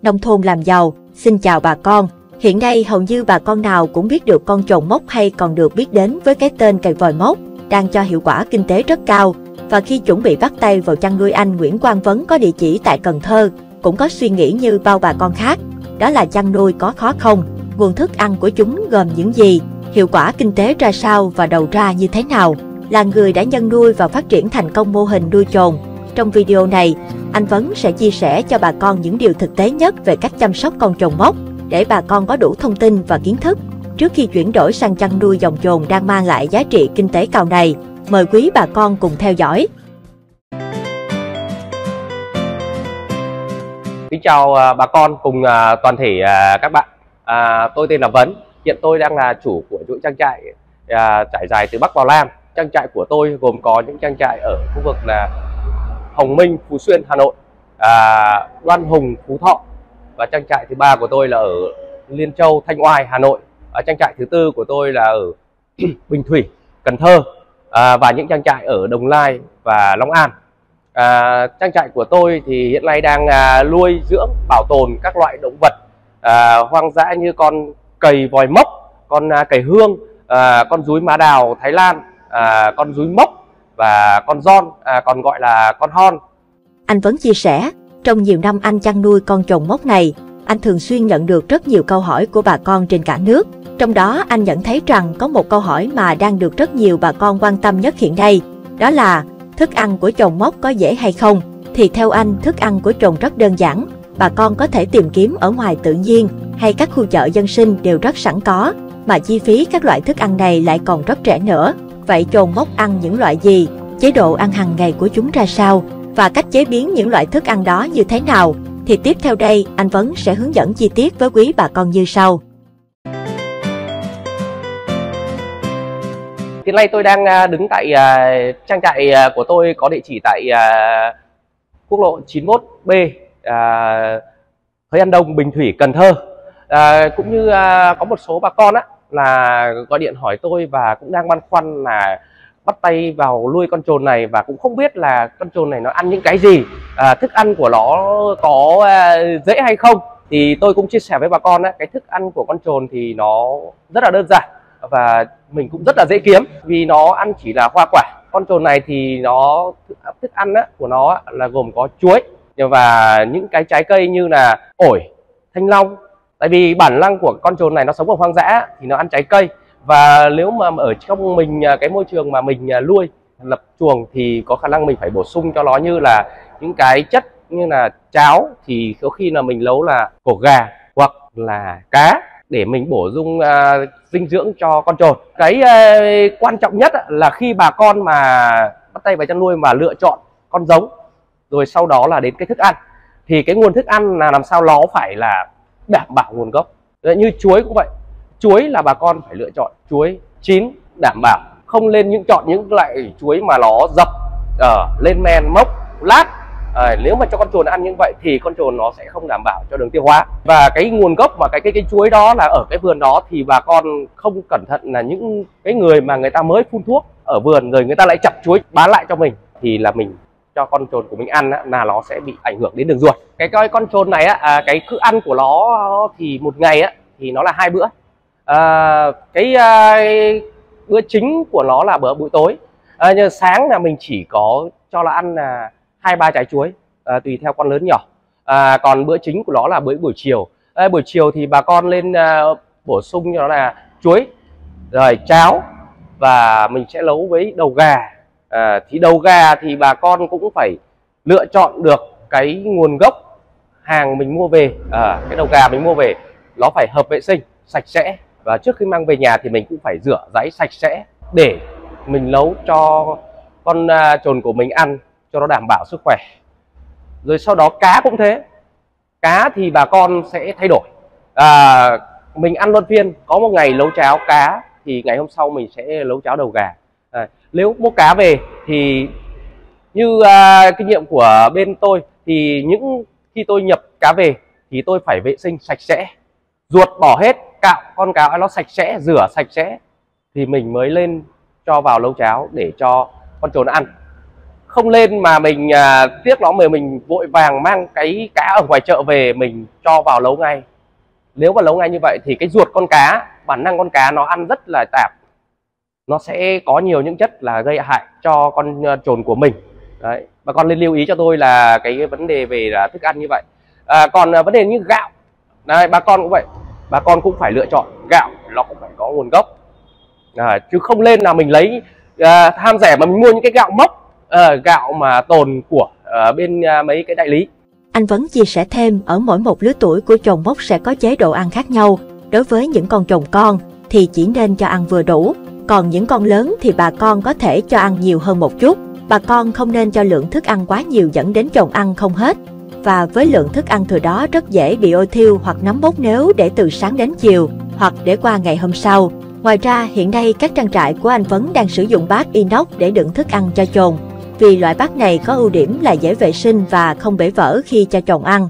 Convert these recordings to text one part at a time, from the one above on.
nông thôn làm giàu. Xin chào bà con. Hiện nay hầu như bà con nào cũng biết được con trồn mốc, hay còn được biết đến với cái tên cày vòi mốc, đang cho hiệu quả kinh tế rất cao. Và khi chuẩn bị bắt tay vào chăn nuôi, anh Nguyễn Quang Vấn có địa chỉ tại Cần Thơ cũng có suy nghĩ như bao bà con khác. Đó là chăn nuôi có khó không? Nguồn thức ăn của chúng gồm những gì? Hiệu quả kinh tế ra sao và đầu ra như thế nào? Là người đã nhân nuôi và phát triển thành công mô hình nuôi trồn, trong video này, anh Vấn sẽ chia sẻ cho bà con những điều thực tế nhất về cách chăm sóc con trồn mốc, để bà con có đủ thông tin và kiến thức trước khi chuyển đổi sang chăn nuôi dòng trồn đang mang lại giá trị kinh tế cao này. Mời quý bà con cùng theo dõi. Kính chào bà con cùng toàn thể các bạn. Tôi tên là Vấn. Hiện tôi đang là chủ của chuỗi trang trại trải dài từ Bắc vào Nam. Trang trại của tôi gồm có những trang trại ở khu vực là Hồng Minh, Phú Xuyên, Hà Nội, Đoan Hùng, Phú Thọ, và trang trại thứ ba của tôi là ở Liên Châu, Thanh Oai, Hà Nội. Trang trại thứ tư của tôi là ở Bình Thủy, Cần Thơ, và những trang trại ở Đồng Nai và Long An. Trang trại của tôi thì hiện nay đang nuôi dưỡng, bảo tồn các loại động vật hoang dã như con cầy vòi mốc, con cầy hương, con dúi má đào Thái Lan, con dúi mốc và con giòn, còn gọi là con hon. Anh Vấn chia sẻ, trong nhiều năm anh chăn nuôi con trồn mốc này, anh thường xuyên nhận được rất nhiều câu hỏi của bà con trên cả nước. Trong đó anh nhận thấy rằng có một câu hỏi mà đang được rất nhiều bà con quan tâm nhất hiện nay, đó là thức ăn của trồn mốc có dễ hay không? Thì theo anh, thức ăn của trồn rất đơn giản, bà con có thể tìm kiếm ở ngoài tự nhiên hay các khu chợ dân sinh đều rất sẵn có, mà chi phí các loại thức ăn này lại còn rất rẻ nữa. Vậy trồn mốc ăn những loại gì? Chế độ ăn hàng ngày của chúng ra sao? Và cách chế biến những loại thức ăn đó như thế nào? Thì tiếp theo đây, anh Vấn sẽ hướng dẫn chi tiết với quý bà con như sau. Hiện nay tôi đang đứng tại trang trại của tôi có địa chỉ tại quốc lộ 91B, Thới An Đông, Bình Thủy, Cần Thơ. Cũng như có một số bà con là gọi điện hỏi tôi và cũng đang băn khoăn là bắt tay vào nuôi con trồn này và cũng không biết là con trồn này nó ăn những cái gì, thức ăn của nó có dễ hay không. Thì tôi cũng chia sẻ với bà con cái thức ăn của con trồn thì nó rất là đơn giản và mình cũng rất là dễ kiếm, vì nó ăn chỉ là hoa quả. Con trồn này thì nó thức ăn của nó là gồm có chuối và những cái trái cây như là ổi, thanh long. Tại vì bản năng của con trồn này nó sống ở hoang dã thì nó ăn trái cây, và nếu mà ở trong mình cái môi trường mà mình nuôi lập chuồng thì có khả năng mình phải bổ sung cho nó như là những cái chất như là cháo, thì có khi là mình nấu là cổ gà hoặc là cá để mình bổ sung dinh dưỡng cho con trồn. Cái quan trọng nhất là khi bà con mà bắt tay vào chăn nuôi mà lựa chọn con giống, rồi sau đó là đến cái thức ăn, thì cái nguồn thức ăn là làm sao nó phải là đảm bảo nguồn gốc. Như chuối cũng vậy, chuối là bà con phải lựa chọn chuối chín đảm bảo, không lên chọn những loại chuối mà nó dập lên men mốc lát. Nếu mà cho con trồn ăn như vậy thì con trồn nó sẽ không đảm bảo cho đường tiêu hóa. Và cái nguồn gốc mà cái chuối đó là ở cái vườn đó, thì bà con không cẩn thận là những cái người mà người ta mới phun thuốc ở vườn rồi người ta lại chặt chuối bán lại cho mình, thì là mình cho con trồn của mình ăn là nó sẽ bị ảnh hưởng đến đường ruột. Cái con trồn này cái thức ăn của nó thì một ngày thì nó là 2 bữa. Bữa chính của nó là buổi tối. Nhưng sáng là mình chỉ có cho nó ăn là 2-3 trái chuối, tùy theo con lớn nhỏ. Còn bữa chính của nó là buổi chiều. Buổi chiều thì bà con lên bổ sung cho nó là chuối, rồi cháo, và mình sẽ nấu với đầu gà. Thì đầu gà thì bà con cũng phải lựa chọn được cái nguồn gốc hàng mình mua về. Cái đầu gà mình mua về nó phải hợp vệ sinh, sạch sẽ, và trước khi mang về nhà thì mình cũng phải rửa ráy sạch sẽ để mình nấu cho con trồn của mình ăn cho nó đảm bảo sức khỏe. Rồi sau đó cá cũng thế. Cá thì bà con sẽ thay đổi, mình ăn luân phiên, có một ngày nấu cháo cá thì ngày hôm sau mình sẽ nấu cháo đầu gà. Nếu mua cá về thì như kinh nghiệm của bên tôi, thì khi tôi nhập cá về thì tôi phải vệ sinh sạch sẽ, ruột bỏ hết, cạo con cá nó sạch sẽ, rửa sạch sẽ thì mình mới lên cho vào nấu cháo để cho con trồn ăn. không lên mà mình tiếc nó mà mình vội vàng mang cái cá ở ngoài chợ về mình cho vào nấu ngay. Nếu mà nấu ngay như vậy thì cái ruột con cá, bản năng con cá nó ăn rất là tạp, nó sẽ có nhiều những chất là gây hại cho con trồn của mình. Đấy, bà con nên lưu ý cho tôi là cái vấn đề về là thức ăn như vậy. Còn vấn đề như gạo, đây, bà con cũng vậy, bà con cũng phải lựa chọn gạo nó cũng phải có nguồn gốc, chứ không lên là mình lấy tham rẻ mà mình mua những cái gạo mốc, gạo mà tồn của bên mấy cái đại lý. Anh Vấn chia sẻ thêm, ở mỗi một lứa tuổi của trồn mốc sẽ có chế độ ăn khác nhau. Đối với những con trồn con thì chỉ nên cho ăn vừa đủ, còn những con lớn thì bà con có thể cho ăn nhiều hơn một chút. Bà con không nên cho lượng thức ăn quá nhiều dẫn đến trồn ăn không hết. Và với lượng thức ăn thừa đó rất dễ bị ôi thiêu hoặc nấm mốc nếu để từ sáng đến chiều, hoặc để qua ngày hôm sau. Ngoài ra, hiện nay các trang trại của anh Vấn đang sử dụng bát inox để đựng thức ăn cho trồn. Vì loại bát này có ưu điểm là dễ vệ sinh và không bể vỡ khi cho trồn ăn.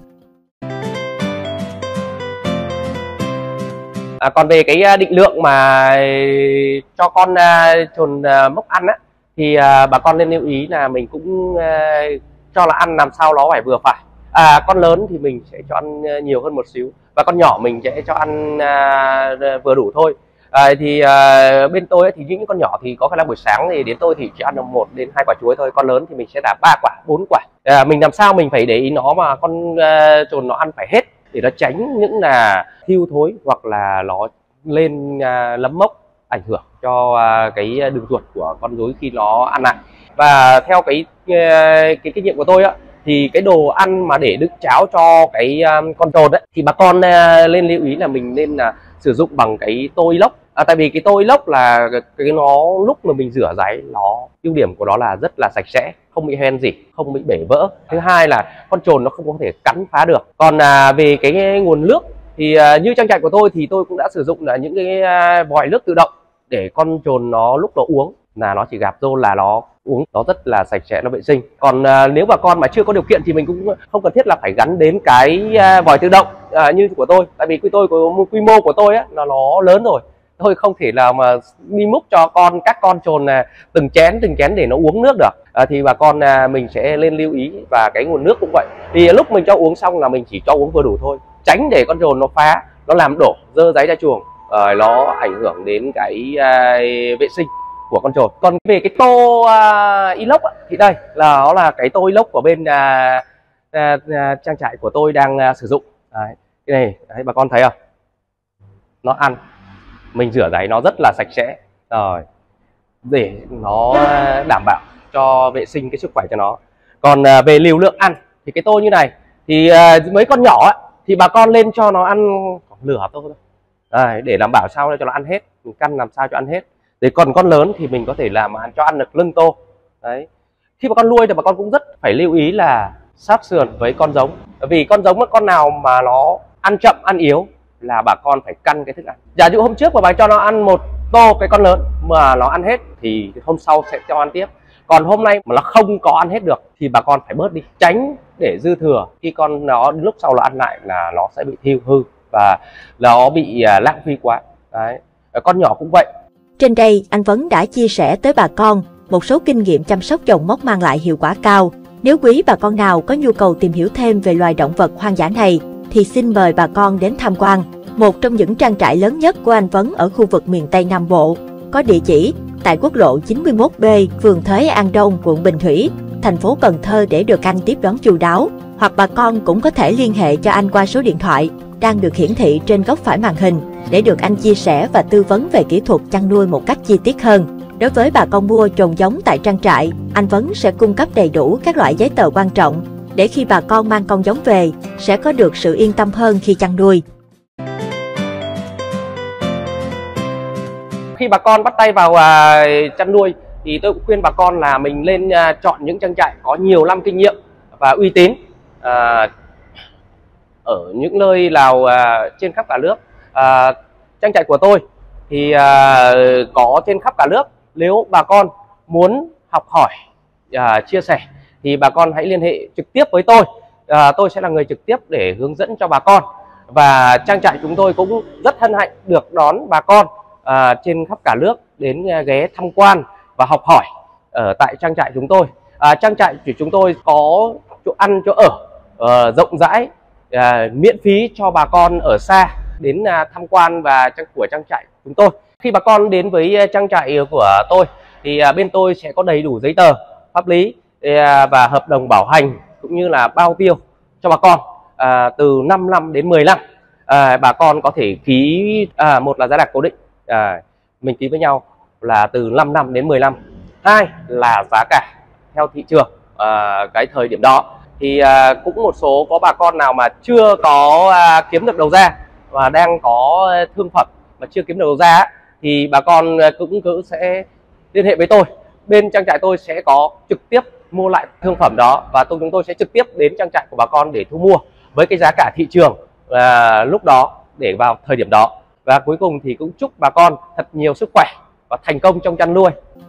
Còn về cái định lượng mà cho con trồn mốc ăn á, thì bà con nên lưu ý là mình cũng cho là ăn làm sao nó phải vừa phải. Con lớn thì mình sẽ cho ăn nhiều hơn một xíu, và con nhỏ mình sẽ cho ăn vừa đủ thôi. Bên tôi ấy, thì những con nhỏ thì có khả năng buổi sáng thì đến tôi thì chỉ ăn được 1 đến 2 quả chuối thôi, con lớn thì mình sẽ là 3 quả, 4 quả. Mình làm sao mình phải để ý nó mà con trồn nó ăn phải hết để nó tránh những là thiêu thối hoặc là nó lên nấm mốc ảnh hưởng cho cái đường ruột của con rối khi nó ăn lại. Và theo cái kinh nghiệm của tôi á, thì cái đồ ăn mà để đựng cháo cho cái con trồn đấy thì bà con nên lưu ý là mình nên sử dụng bằng cái tô inox. Tại vì cái tô inox là cái nó lúc mà mình rửa ráy, nó ưu điểm của nó là rất là sạch sẽ, không bị hoen gì, không bị bể vỡ. Thứ hai là con trồn nó không có thể cắn phá được. Còn về cái nguồn nước thì như trang trại của tôi thì tôi cũng đã sử dụng là những cái vòi nước tự động để con trồn nó lúc nó uống là nó chỉ gạp vô là nó uống, nó rất là sạch sẽ, nó vệ sinh. Còn nếu bà con mà chưa có điều kiện thì mình cũng không cần thiết là phải gắn đến cái vòi tự động như của tôi. Tại vì quy mô của tôi á là nó lớn rồi, tôi không thể nào mà đi múc cho các con trồn từng chén để nó uống nước được. Thì bà con mình sẽ lên lưu ý. Và cái nguồn nước cũng vậy, thì lúc mình cho uống xong là mình chỉ cho uống vừa đủ thôi, tránh để con trồn nó phá, nó làm đổ dơ dáy ra chuồng, nó ảnh hưởng đến cái vệ sinh của con trồn. Còn về cái tô inox thì đây là nó là cái tô inox của bên trang trại của tôi đang sử dụng. Đấy, cái này đấy, bà con thấy không, nó ăn mình rửa ráy nó rất là sạch sẽ rồi để nó đảm bảo cho vệ sinh cái sức khỏe cho nó. Còn về liều lượng ăn thì cái tô như này thì mấy con nhỏ ấy, thì bà con lên cho nó ăn nửa tô thôi. Để đảm bảo sao cho nó ăn hết, mình căn làm sao cho ăn hết. Để còn con lớn thì mình có thể làm cho ăn được lưng tô. Đấy, khi mà con nuôi thì bà con cũng rất phải lưu ý là sát sườn với con giống. Vì con giống con nào mà nó ăn chậm, ăn yếu là bà con phải căn cái thức ăn. Giả dụ hôm trước mà bà cho nó ăn 1 tô cái con lớn mà nó ăn hết thì hôm sau sẽ cho ăn tiếp. Còn hôm nay mà nó không có ăn hết được thì bà con phải bớt đi, tránh để dư thừa. Khi con nó lúc sau nó ăn lại là nó sẽ bị thiêu hư và nó bị lãng phí quá. Đấy, con nhỏ cũng vậy. Trên đây, anh Vấn đã chia sẻ tới bà con một số kinh nghiệm chăm sóc trồn mốc mang lại hiệu quả cao. Nếu quý bà con nào có nhu cầu tìm hiểu thêm về loài động vật hoang dã này, thì xin mời bà con đến tham quan một trong những trang trại lớn nhất của anh Vấn ở khu vực miền Tây Nam Bộ, có địa chỉ tại quốc lộ 91B, phường Thới An Đông, quận Bình Thủy, thành phố Cần Thơ để được anh tiếp đón chu đáo. Hoặc bà con cũng có thể liên hệ cho anh qua số điện thoại đang được hiển thị trên góc phải màn hình để được anh chia sẻ và tư vấn về kỹ thuật chăn nuôi một cách chi tiết hơn. Đối với bà con mua trồn giống tại trang trại, anh Vấn sẽ cung cấp đầy đủ các loại giấy tờ quan trọng để khi bà con mang con giống về sẽ có được sự yên tâm hơn khi chăn nuôi. Khi bà con bắt tay vào chăn nuôi thì tôi cũng khuyên bà con là mình nên chọn những trang trại có nhiều năm kinh nghiệm và uy tín ở những nơi nào trên khắp cả nước. Trang trại của tôi thì có trên khắp cả nước. Nếu bà con muốn học hỏi, chia sẻ thì bà con hãy liên hệ trực tiếp với tôi. Tôi sẽ là người trực tiếp để hướng dẫn cho bà con. Và trang trại chúng tôi cũng rất hân hạnh được đón bà con trên khắp cả nước đến ghé tham quan và học hỏi ở tại trang trại chúng tôi. Trang trại của chúng tôi có chỗ ăn chỗ ở rộng rãi, miễn phí cho bà con ở xa đến tham quan của trang trại chúng tôi. Khi bà con đến với trang trại của tôi thì bên tôi sẽ có đầy đủ giấy tờ pháp lý và hợp đồng bảo hành cũng như là bao tiêu cho bà con từ 5 năm đến 10 năm. Bà con có thể ký một là giá đặt cố định, mình ký với nhau là từ 5 năm đến 10 năm. Hai là giá cả theo thị trường cái thời điểm đó. Thì cũng một số có bà con nào mà chưa có kiếm được đầu ra và đang có thương phẩm mà chưa kiếm được đầu ra thì bà con cũng cứ sẽ liên hệ với tôi. Bên trang trại tôi sẽ có trực tiếp mua lại thương phẩm đó và chúng tôi sẽ trực tiếp đến trang trại của bà con để thu mua với cái giá cả thị trường lúc đó để vào thời điểm đó. Và cuối cùng thì cũng chúc bà con thật nhiều sức khỏe và thành công trong chăn nuôi.